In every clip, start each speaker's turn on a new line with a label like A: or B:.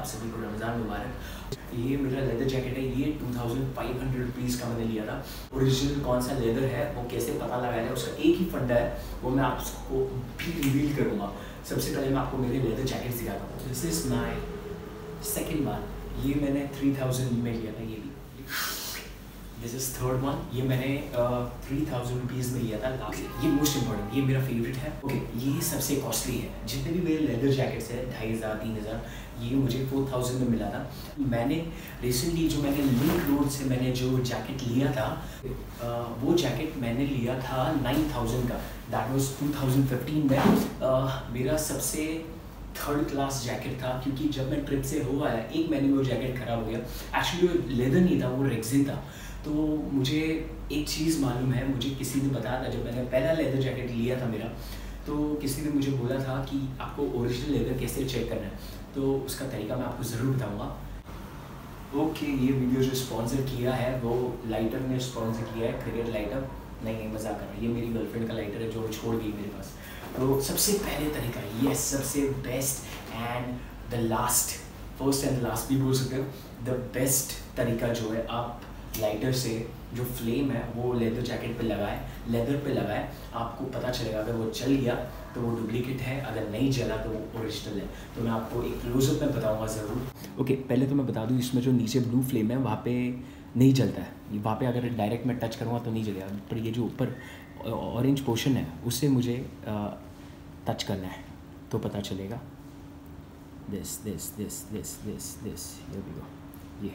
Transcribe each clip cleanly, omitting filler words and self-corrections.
A: सभी को रमज़ान मुबारक। ये मेरा लेदर जैकेट है, ये 2500 रुपीज़ का मैंने लिया था। ओरिजिनल कौन सा लेदर है वो कैसे पता लगाया जाए, उसका एक ही फंडा है, वो मैं आपको भी रिवील करूँगा। सबसे पहले मैं आपको मेरे लेदर जैकेट दिखाता हूँ। This is my second one, ये मैंने 3000 में लिया था। ये भी दिस इज़ थर्ड वन, ये मैंने 3000 रुपीज़ में लिया था लास्ट। ये मोस्ट इंपॉर्टेंट, ये मेरा फेवरेट है। ओके, ये सबसे कॉस्टली है। जितने भी मेरे लेदर जैकेट्स हैं 2500 3000, ये मुझे 4000 में मिला था। मैंने रिसेंटली जो मैंने लिंक रोड से मैंने जो जैकेट लिया था, वो जैकेट मैंने लिया था 9000 का। दैट वाज 2015 में। मेरा सबसे थर्ड क्लास जैकेट था, क्योंकि जब मैं ट्रिप से हो आया 1 महीने में वो जैकेट ख़राब हो गया। एक्चुअली वो लेदर नहीं था, वो रेक्सिन था। तो मुझे एक चीज़ मालूम है, मुझे किसी ने बताया था, जब मैंने पहला लेदर जैकेट लिया था मेरा, तो किसी ने मुझे बोला था कि आपको ओरिजिनल लेदर कैसे चेक करना है, तो उसका तरीका मैं आपको ज़रूर बताऊंगा। ओके, ये वीडियो जो स्पॉन्सर किया है वो लाइटर ने स्पॉन्सर किया है, क्रिकेट लाइटर। नहीं मजाक कर रहा है, ये मेरी गर्लफ्रेंड का लाइटर है जो छोड़ गई मेरे पास। तो सबसे पहले तरीका, ये सबसे best and the last, first and last भी बोल सकते हो, द बेस्ट तरीका जो है, आप लाइटर से जो फ्लेम है वो लेदर जैकेट पे लगाए, लेदर पे लगाए, आपको पता चलेगा अगर वो जल गया तो वो डुप्लीकेट है, अगर नहीं जला तो वो ओरिजिनल है। तो मैं आपको एक क्लोजअप में बताऊंगा ज़रूर। ओके, पहले तो मैं बता दूं, इसमें जो नीचे ब्लू फ्लेम है वहाँ पे नहीं जलता है। वहाँ पे अगर डायरेक्ट मैं टच करूँगा तो नहीं जलेगा, पर ये जो ऊपर ऑरेंज पोर्शन है उससे मुझे टच करना है तो पता चलेगा। This this this this this this ये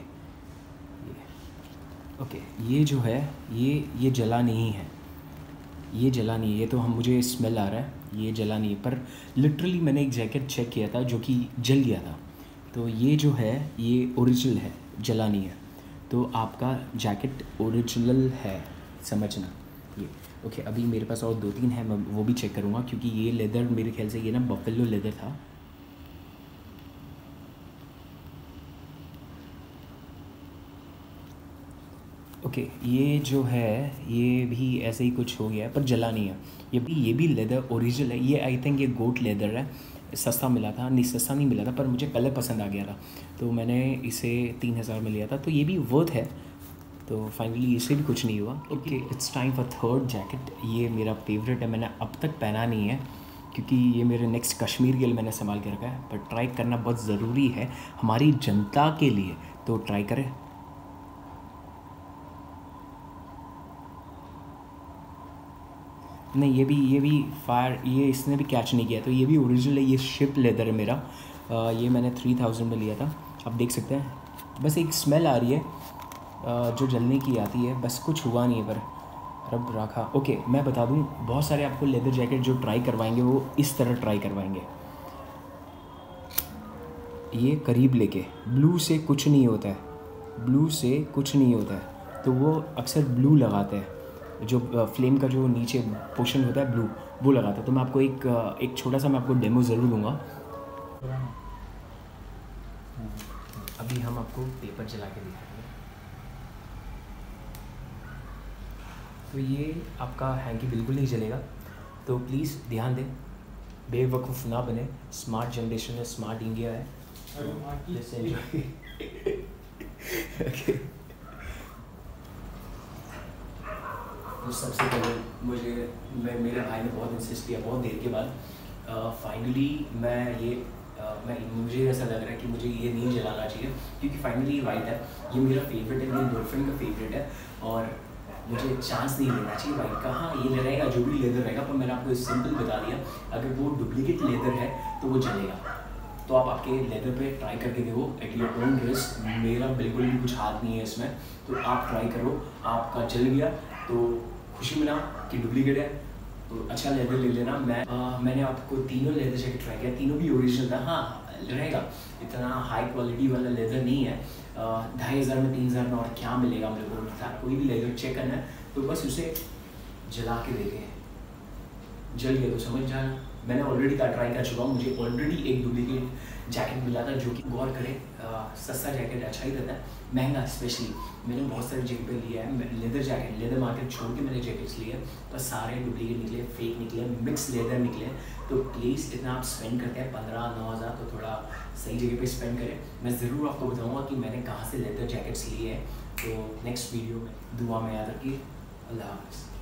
A: ओके, ये जो है ये जला नहीं है, ये जला नहीं है। ये तो मुझे स्मेल आ रहा है, ये जला नहीं है, पर लिटरली मैंने एक जैकेट चेक किया था जो कि जल गया था। तो ये जो है ये ओरिजिनल है, जला नहीं है। तो आपका जैकेट ओरिजिनल है, समझना ये। ओके, अभी मेरे पास और 2-3 है, मैं वो भी चेक करूँगा, क्योंकि ये लेदर मेरे ख्याल से ये ना बफेलो लेदर था। ओके, ये जो है ये भी ऐसे ही कुछ हो गया है, पर जला नहीं है। ये भी लेदर ओरिजिनल है। ये आई थिंक ये गोट लेदर है, सस्ता मिला था, नहीं सस्ता नहीं मिला था, पर मुझे कलर पसंद आ गया था, तो मैंने इसे 3000 में लिया था। तो ये भी वर्थ है। तो फाइनली इससे भी कुछ नहीं हुआ। Okay, it's time for third jacket. ये मेरा फेवरेट है, मैंने अब तक पहना नहीं है, क्योंकि ये मेरे नेक्स्ट कश्मीर के लिए मैंने संभाल के रखा है, पर ट्राई करना बहुत ज़रूरी है हमारी जनता के लिए, तो ट्राई करें। नहीं, ये भी फायर, ये इसने भी कैच नहीं किया, तो ये भी ओरिजिनल है। ये शिप लेदर है मेरा। ये मैंने 3000 में लिया था। आप देख सकते हैं, बस एक स्मेल आ रही है जो जलने की आती है, बस कुछ हुआ नहीं है, पर रब रखा। ओके, मैं बता दूं, बहुत सारे आपको लेदर जैकेट जो ट्राई करवाएंगे वो इस तरह ट्राई करवाएंगे, ये करीब लेके। ब्लू से कुछ नहीं होता है, ब्लू से कुछ नहीं होता है, तो वो अक्सर ब्लू लगाते हैं, जो फ्लेम का जो नीचे पोर्शन होता है ब्लू, वो लगाता है। तो मैं आपको एक छोटा सा मैं आपको डेमो ज़रूर दूंगा। अभी हम आपको पेपर जला के दिखाएंगे। तो ये आपका हैंकी बिल्कुल नहीं जलेगा, तो प्लीज़ ध्यान दें, बेवकूफ़ ना बने। स्मार्ट जनरेशन है, स्मार्ट इंडिया है। ओके, तो सबसे पहले मेरे भाई ने बहुत इंसिस्ट किया, बहुत देर के बाद फाइनली मुझे ऐसा लग रहा है कि मुझे ये नहीं जलाना चाहिए, क्योंकि फाइनली वाइट है। ये मेरा फेवरेट है, मेरी गर्लफ्रेंड का फेवरेट है, और मुझे चांस नहीं लेना चाहिए वाइट का। हाँ, ये रहेगा, जो भी लेदर रहेगा, पर मैंने आपको सिंपल बता दिया, अगर वो डुप्लीकेट लेदर है तो वो जलेगा। तो आप आपके लेदर पे ट्राई करके देखो, एट योर ओन रिस्क। मेरा बिल्कुल भी कुछ हाथ नहीं है इसमें, तो आप ट्राई करो। आपका जल गया तो खुशी मिला कि डुप्लीकेट है, तो अच्छा लेदर ले लेना। मैंने आपको तीनों लेदर जैकेट ट्राई किया, तीनों भी ओरिजिनल था। हाँ, रहेगा, इतना हाई क्वालिटी वाला लेदर नहीं है। 2500 में 3000 में और क्या मिलेगा हम लोगों को। कोई भी लेदर चेक करना है तो बस उसे जला के देखें, जल गया तो समझ जाना। मैंने ऑलरेडी ट्राई कर चुका हूँ, मुझे ऑलरेडी एक डुप्लीकेट जैकेट मिला था, जो कि गौर करें सस्ता जैकेट अच्छा ही रहता है, महंगा स्पेशली मैंने बहुत सारी जगह पे लिया है लेदर जैकेट। लेदर मार्केट छोड़ के मैंने जैकेट्स लिए तो सारे डुप्लीकेट निकले, फेक निकले, मिक्स लेदर निकले। तो प्लीज़ इतना आप स्पेंड करते हैं 15-9 हज़ार, तो थोड़ा सही जगह पे स्पेंड करें। मैं ज़रूर आपको बताऊँगा कि मैंने कहाँ से लेदर जैकेट्स लिए हैं। तो नेक्स्ट वीडियो में दुआ में याद रखिए। अल्लाह हाफ़िज़।